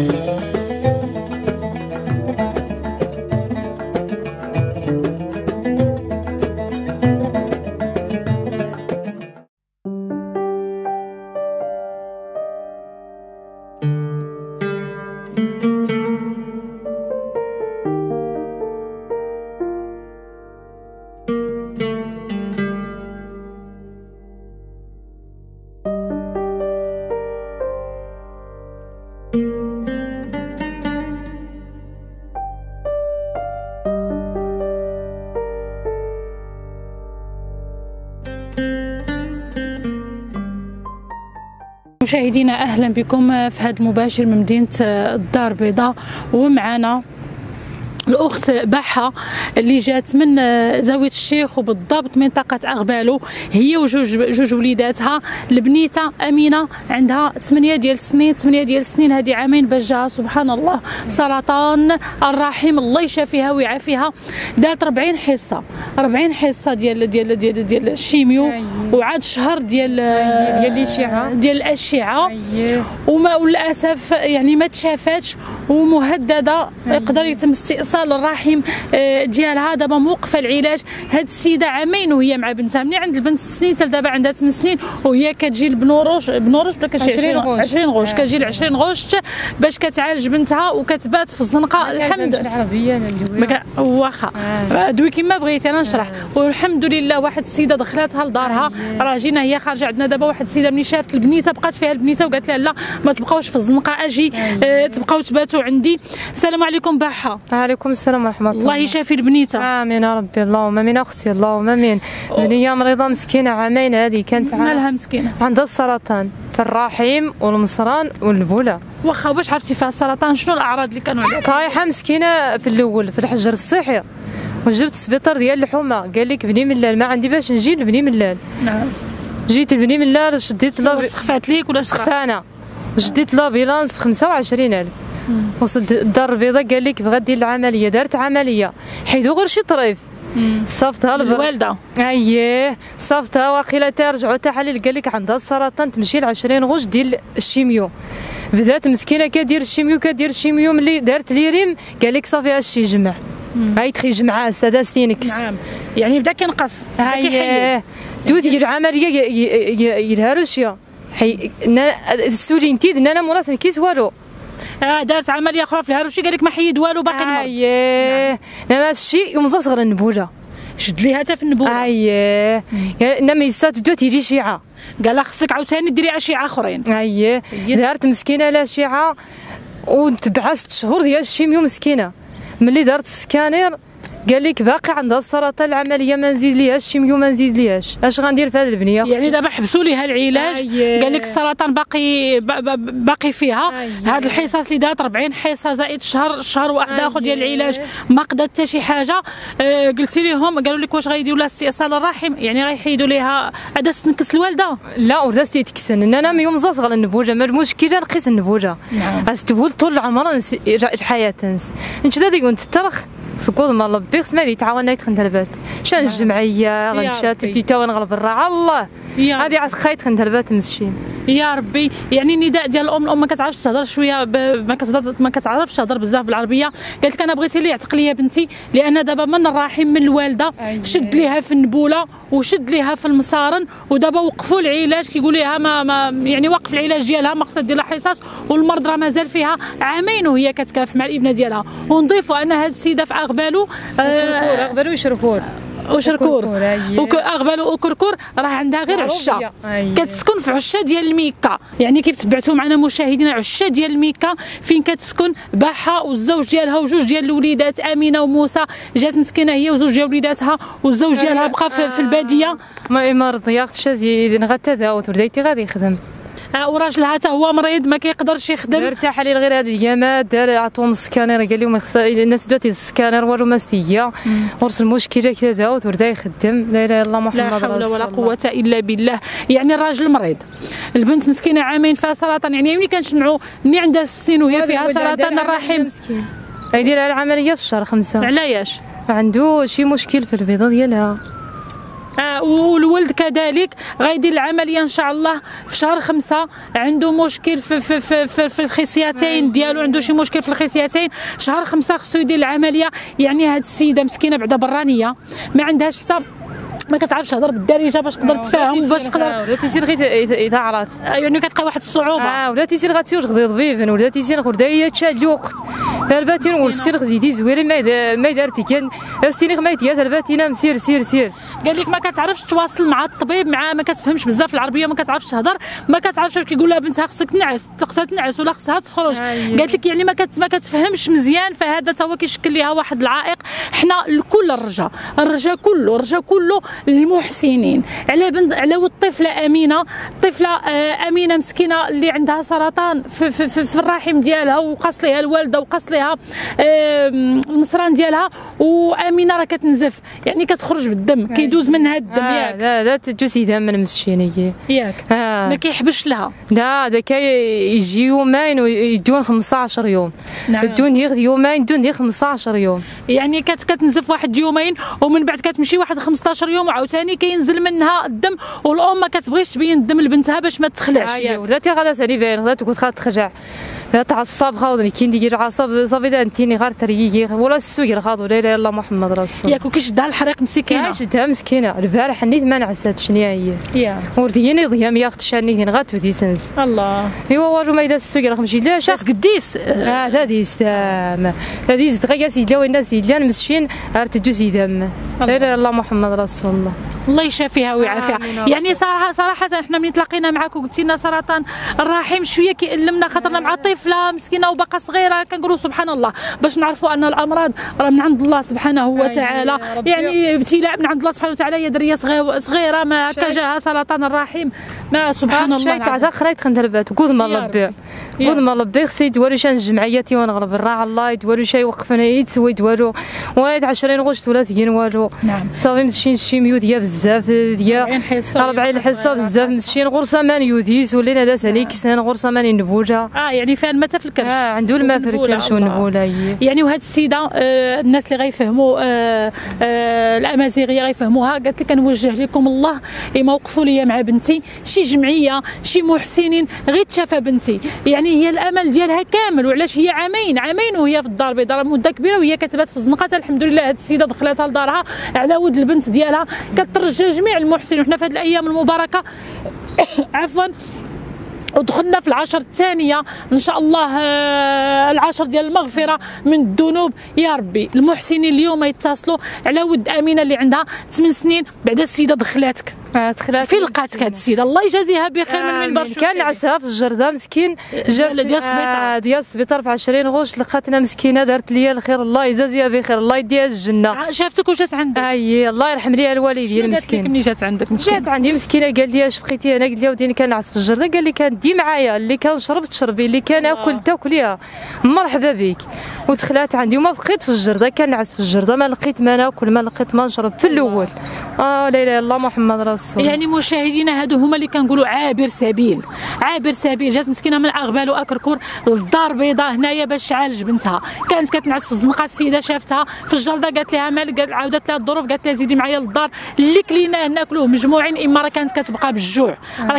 مشاهدينا اهلا بكم في هذا المباشر من مدينه الدار البيضاء، ومعنا الاخت باحه اللي جات من زاويه الشيخ وبالضبط منطقه اغبالو، هي وجوج وليداتها. البنيته امينه عندها 8 ديال السنين، هذه عامين باش جاها سبحان الله سرطان الرحم، الله يشافيها ويعافيها. دارت 40 حصه ديال الشيميو، وعاد شهر ديال الاشعه، وللاسف يعني ما تشافاتش ومهدده، يقدر يتم استئصال الرحم ديالها. دابا موقفه العلاج. هاد السيده عامين وهي مع بنتها، منين عند البنت 6 سنين حتى دابا عندها 8 سنين، وهي كتجي بنوروش ولا كتجي 20 غوش، كتجي ل 20 غوش باش كتعالج بنتها وكتبات في الزنقه. الحمد لله واخا دوي كما بغيتي انا نشرح. والحمد لله واحد السيده دخلاتها لدارها، راه جينا هي خارجه عندنا دابا. واحد السيده ملي شافت البنيته بقات فيها البنيته وقالت لها لا ما تبقاوش في الزنقه، اجي تبقاو تباتوا عندي. السلام عليكم باحه. وعليكم السلام ورحمه الله. الله يشافي البنيته. امين يا ربي. اللهم امين اختي، اللهم امين. بنيه مريضه مسكينه عامين، هذه كانت مالها مسكينه؟ عندها السرطان في الرحم والمصران والبوله. واخا باش عرفتي فيها السرطان؟ شنو الاعراض اللي كانوا عندها؟ طايحه مسكينه في الاول في الحجر الصحي، وجبت السبيطار ديال الحومه، قال لك بني ملال ما عندي باش نجي لبني ملال. نعم. جيت لبني ملال وشديت سخفات ليك ولا سخفانه، وشديت لابيلانس ب 25,000. وصلت الدار البيضاء قال لك بغا دير العمليه، دارت عمليه حيدو غير شي طريف صافتها الوالده. اييه صافتها، واقيلا ترجعوا تحاليل قال لك عندها السرطان، تمشي ل 20 غوش ديال الشيميو. بدات مسكينه كدير الشيميو ملي دارت ليريم قال لك صافي هادشي يجمع، هاي تخي جمعها سادس تينكس. نعم يعني بدا كينقص. اييه دو دير العمليه يرهروشيا السولي انتي انا مرات نكيس والو. دارت عمليه اخرى في الهروشي قال لك ما حيد والو باقي المرض. اييه نعم هادشي يوم صغر النبوله شد ليها حتى في النبوله. اييه انما يسات دو تيري شيعه، قال لها خصك عاوتاني ديري اشعه اخرين. اييه دارت مسكينه الاشعه وتبعها 6 شهور ديال الشيميو مسكينه. ملي دارت السكانير قال لك باقي عندها السرطان، العمليه ما نزيد ليهاش، الشيميو ما نزيد ليهاش. اش غندير في هذه البنيه اختي؟ يعني دابا حبسوا ليها العلاج. قال لك السرطان باقي فيها. هاد الحصص اللي دارت 40 حصه زائد شهر واحد اخر ديال العلاج ما قدرت حتى شي حاجه. قلتي لهم قالوا لك واش غيديروا لها استئصال الرحم؟ يعني غيحيدوا ليها عاد تنكس الوالده؟ لا وردا تيتكسن. انا يوم صغر النبوله ما المشكله نقيس النبوله. نعم تبول طول عمرها الحياه تنس انت دادي كنت ترخ سكوت ما لبيخ ما يتعاون يدخل دربات شان الجمعيه غنشات تيتا ونغلب الراعه الله هذه عاد خايت خندربات مسكين يا ربي. يعني النداء ديال الام ما كتعرفش تهضر شويه ما كتعرفش تهضر بزاف بالعربيه. قالت لك انا بغيتي لي يعتق ليا بنتي لان دابا من الرحم من الوالده شد ليها في النبوله وشد ليها في المصارن، ودابا وقفوا العلاج كيقول ليها ما يعني وقف العلاج ديالها ما خصها دير لها حصص، والمرض راه مازال فيها عامين وهي كتكافح مع الابنه ديالها. ونضيفوا ان هذه السيده في اغبالو اغبالو وشركور اغبالو وكركور راه عندها غير عشه كتسكن في عشه ديال الميكا. يعني كيف تبعتوا معنا مشاهدينا عشه ديال الميكا فين كتسكن باحه والزوج ديالها وجوج ديال الوليدات امينه وموسى. جات مسكينه هي وزوج ديال وليداتها والزوج ديالها بقى في الباديه ما رضياش زيد غتداوت وليتي غادي يخدم وراجلها حتى هو مريض ما كيقدرش يخدم. دار تحاليل غير هاد الايامات دار عطوهم السكانير قال لهم الناس دلوقتي السكانير والو ما ستيا ورس المشكله كذا وتوردا يخدم. لا اله الا الله محمد رسول الله. لا حول ولا قوه الا بالله. يعني الراجل مريض البنت مسكينه عامين فيها سرطان. يعني ملي كنجمعوا ملي عندها 6 سنين وهي فيها سرطان الرحم يدير العمليه في شهر 5. علاش؟ عنده شي مشكل في البيضه ديالها والولد كذلك غيدير العمليه ان شاء الله في شهر 5. عنده مشكل في الخصيتين ديالو، عنده شي مشكل في الخصيتين، شهر 5 خصو يدير العمليه. يعني هاد السيده مسكينه بعدا برانيه ما عندهاش حتى ما كتعرفش تهضر بالدارجه باش تقدر تفهم باش تقدر ولا تيسير غير اذا عرفت يعني كتلقى واحد الصعوبه. ولا تيسير غتسير غدي طبيب ولا تيسير غدا هي تشاد الوقت ترباتين ورسير غزيدي زويري ما دارتي كان استيني ما يديا ترباتينا مسير سير قال لك ما كتعرفش تواصل مع الطبيب، مع ما كتفهمش بزاف العربيه، ما كتعرفش تهضر، ما كتعرفش واش كيقول لها بنتها خصك تنعس ولا خصها تخرج. قالت لك يعني ما كتفهمش مزيان، فهذا تا هو كيشكل ليها واحد العائق. حنا الكل الرجا كله للمحسنين على الطفله امينه. الطفله امينه مسكينه اللي عندها سرطان في الرحم ديالها، وقص ليها الوالده وقص ليها المصران ديالها، وامينه راه كتنزف يعني كتخرج بالدم، كيدوز منها الدم. ياك لا تجوسي دم من مسكينه ياك ما كيحبش لها. لا دا كيجي يومين ويدون 15 يوم. نعم. دون يومين دون 15 يوم. يعني كتنزف واحد يومين ومن بعد كتمشي واحد 15 يوم وعاوتاني كينزل منها الدم، والام ما كتبغيش تبين الدم لبنتها باش ما تخلعش. ولاتي غادا سالي باين غادا تكون تخرج تعصب خاوضني كي ندير العصب صافي دا انتيني غير تريقي ولا السوير خاضو لا اله الا محمد رسول الله. ياك وكيشدها الحريق مسكينه. شدها مسكينه البارح نيت ما نعسات شنو هي. ورديني ضيام يا اخت شاني غات ودي سنس. الله ايوا والو ما يدا السوير خمشي لا شاف قديس. لا ديس تام لا ديس دغيا سيدلا والناس سيدلا مسكين غير تدوز يدم لا اله الا الله محمد رسول الله. الله يشافيها ويعافيها. يعني صراحه احنا ملي تلاقينا معاك وقلتي لنا سرطان الرحم شويه كيألمنا، خاطرنا مع طفله مسكينه وباقا صغيره، كنقولوا سبحان الله باش نعرفوا ان الامراض راه من عند الله سبحانه وتعالى. يعني ابتلاء من عند الله سبحانه وتعالى. هي دريه صغيره ما هكا جاها سرطان الرحم، ما سبحان الله. الشيء تاع خريت خندربات قود ما لبي قود ما لبي خصي يدوروا شان الجمعيات ونغلب الراعي الله يدوروا شي يوقفنا يتسوي يدوروا واحد 20 غشت ولا تجين والو. نعم صافي مشين الشيميو ديال بزاف ديال 40 حصه بزاف مشين غرسه مان يوديس ولينا هذا سالي كسان غرسه مان النبوجه. يعني فين الماء في الكرش. عنده الماء في الكرش والنبوله. يعني وهاد السيده الناس اللي غيفهموا الامازيغيه غيفهموها. قالت لي كنوجه لكم الله ما وقفوا لي مع بنتي، شي جمعيه شي محسنين غير تشافى بنتي. يعني هي الامل ديالها كامل. وعلاش هي عامين وهي في الدار البيضاء، مده كبيره وهي كتبات في الزنقه. الحمد لله هاد السيده دخلتها لدارها على ود البنت ديالها. كترجى جميع المحسنين وحنا في هذه الايام المباركه عفوا ودخلنا في العشر الثانيه ان شاء الله، العشر ديال المغفره من الذنوب. يا ربي المحسنين اليوم يتصلوا على ود امينه اللي عندها 8 سنين. بعد السيده دخلاتك فين لقاتك هاد السيده؟ الله يجازيها بخير من منبر. كان عساها في الجرده مسكين جات ديال السبيطار في 20 غوش لقاتنا مسكينه دارت ليا الخير الله يجازيها بخير الله يديها الجنه. شافتك وجات عندك؟ الله يرحم ليها الوالدين مسكين. ملي جات عندك مسكين؟ جات عندي مسكينه قال لي اش بقيتي هنا؟ قلت لها وديني كنعس في الجرده. قال لي كان دي معايا اللي كان شربت تشربي اللي كان اكل تاكليها مرحبا بك. ودخلات عندي وما بقيت في الجرده كنعس في الجرده ما لقيت ما ناكل ما لقيت ما نشرب في الاول. لا اله الا الله محمد رسول الله. يعني مشاهدينا هادو هما اللي كنقولوا عابر سبيل جات مسكينه من اغبال واكركور للدار البيضاء هنايا باش تعالج بنتها. كانت كتنعس في الزنقه، السيده شافتها في الجلده قالت لها مالك، عاودت لها الظروف قالت لها زيدي معايا للدار اللي كليناه ناكلوه مجموعين. اما راه كانت كتبقى بالجوع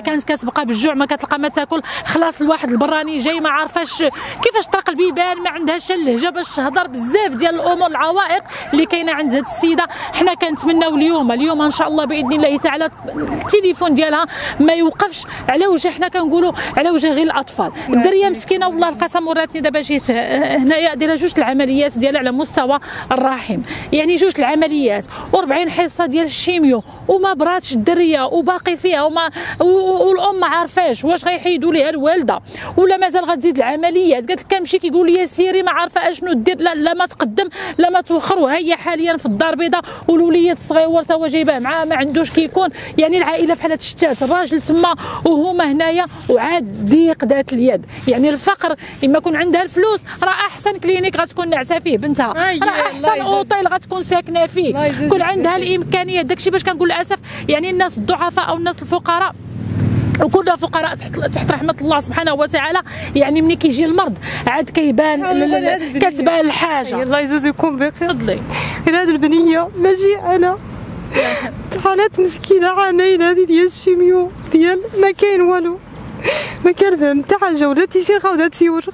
ما كتلقى ما تاكل. خلاص الواحد البراني جاي ما عارفاش كيفاش طرق البيبان، ما عندهاش اللهجه باش تهضر. بزاف ديال الامور العوائق اللي كاينه عند هذه السيده. حنا كنتمناو اليوم ان شاء الله باذن الله تعالى التليفون ديالها ما يوقفش على وجه، حنا كنقولوا على وجه غير الاطفال. الدريه مسكينه والله القسم وراتني دابا جيت هنايا دايره 2 العمليات ديالها على مستوى الرحم. يعني 2 العمليات و40 حصه ديال الشيميو وما براتش الدريه وباقي فيها والام ما عارفاش واش غيحيدوا ليها الوالده ولا مازال غتزيد العمليات. قالت لك كنمشي كيقول لي سيري ما عارفه اشنو دير، لا ما تقدم لا ما توخر. وهي حاليا في الدار البيضاء والوليد الصغير تا هو جايباه معاه ما عندوش كيكون. يعني العائله بحال تشتات، الراجل تما وهما هنايا وعاد ضيق ذات اليد. يعني الفقر اما يكون عندها الفلوس راه احسن كلينيك غتكون ناعسه فيه بنتها، راه احسن اوطيل غتكون ساكنه فيه، كل عندها الامكانيات. داكشي باش كنقول للاسف يعني الناس الضعفاء او الناس الفقراء وكلنا فقراء تحت رحمه الله سبحانه وتعالى. يعني ملي كيجي المرض عاد كيبان كتبان الحاجه. الله يجازيكم بخير. تفضلي. هذه البنيه ماشي انا حالات مسكينه عامين هذه ديال الشيميو ديال ما كاين والو، ما كان فهم حتى حاجه، ولا تيسير غادا تسيورغ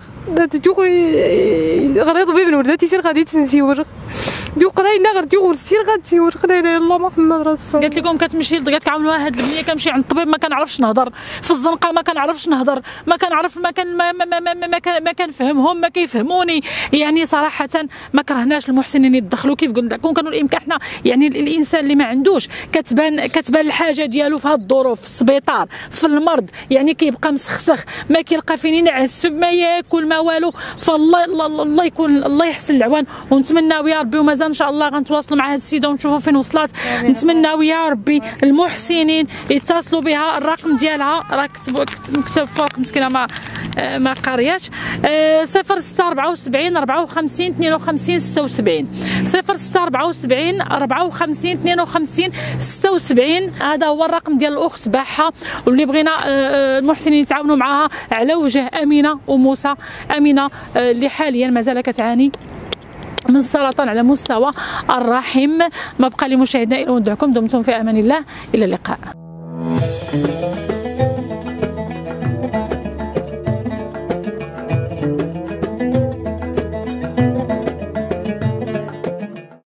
غريض بابن ولا تيسير غادي تنسيورغ ديو قراينا غير ديو ورسير غتسيورغ لا اله الا الله محمد رسول. قالت لكم كتمشي قالت لك عاونوا هاد البنيه كنمشي عند الطبيب ما كنعرفش نهضر، في الزنقه ما كنعرفش نهضر، ما كنعرف ما كنفهمهم ما كيفهموني. يعني صراحه ما كرهناش المحسنين يتدخلوا كيف قلت لكم، كانوا الامكان حنا يعني الانسان اللي ما عندوش كتبان الحاجه ديالو في هاد الظروف، في السبيطار في المرض، يعني كيبقى مسخسخ ما كيلقى فين ينعس ما ياكل ما والو. فالله الله يكون الله يحسن العوان، ونتمناو يا ربي ومازال ان شاء الله غنتواصلوا مع هاد السيده ونشوفوا فين وصلت. نتمناو يا ربي المحسنين يتصلوا بها، الرقم ديالها راه مكتوب فوق مسكينه ما قارياش، 0674 54 52 76 0674 54 52 76. هذا هو الرقم ديال الاخت باحه، واللي بغينا المحسنين يتعاونوا معها على وجه امينه وموسى. امينه اللي حاليا مازال كتعاني من السرطان على مستوى الرحم. ما بقى لي مشاهدينا الا ندعوكم، دمتم في امان الله، الى اللقاء.